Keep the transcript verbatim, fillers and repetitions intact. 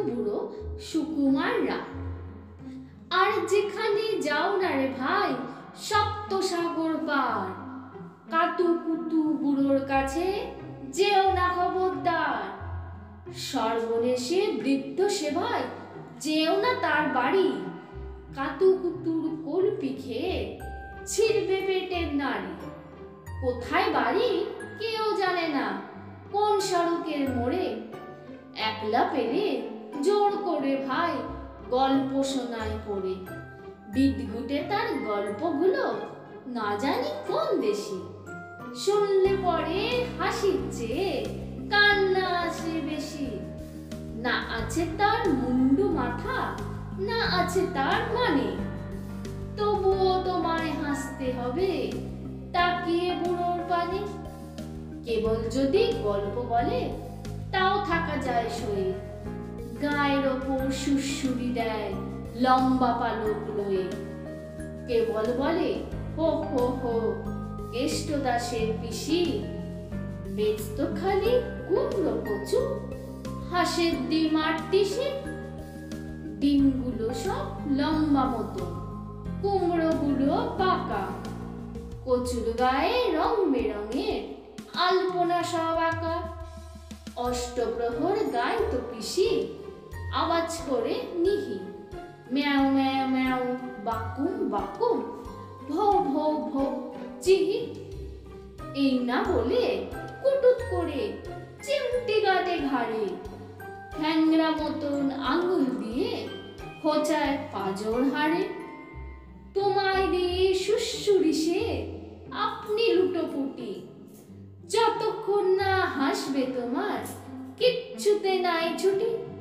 বুড়ো সুকুমার রায়। আর যেখানে যাও না রে ভাই সপ্ত সাগর পার, কাতু কুতু বুড়োর কাছে যেও না খবরদার। সর্বনেশে বৃদ্ধ সেবায় যেও না তার বাড়ি, কাতু কুতুর কলপি খেয়ে ছিড়বে পেটের নাড়ি। কোথায় বাড়ি কেউ জানে না, কোন সড়কের মোড়ে, একলা পেলে জোর করে ভাই গল্প শোনায় পড়ে। বিদঘুটে তার গল্পগুলো না জানি কোন দেশে, শুনলে পরে হাসির চেয়ে কান্না আসে বেশি। না আছে তার মুন্ডু মাথা, না আছে তার মানে, তবুও তোমায় হাসতে হবে তাকিয়ে বুড়োর পানে। কেবল যদি গল্প বলে তাও থাকা যায় সয়ে, গায়ের ওপর সুড়সুড়ি দেয় লম্বা পালক লয়ে। কেবল বলে হো হো হো কেষ্ট দাসের পিসি, বেচতো খালি কুমড়ো কচু হাঁসের ডিম আটটি সে। ডিমগুলো সব লম্বা মতো, কুমড়োগুলো পাকা, কচুর গায়ে রং বেরঙের আলপনা সব আঁকা। অষ্টপ্রহর গায় তো পিসি আওয়াজ করে নিহি, ম্যাও ম্যাও ম্যাও বাকুম বাকুম ভো ভো ভো চিহি। এই না বলে কুটুত করে চিমটি গাটে ঘাড়ে, ঠ্যাংরা মতন আঙুল দিয়ে খোঁচায় পাঁজর হাড়ে। তোমায় দিয়ে সুশুরি সে আপনি লুটোপুটি, যতক্ষণ না হাসবে তোমার কিচ্ছুতে নাই ছুটি।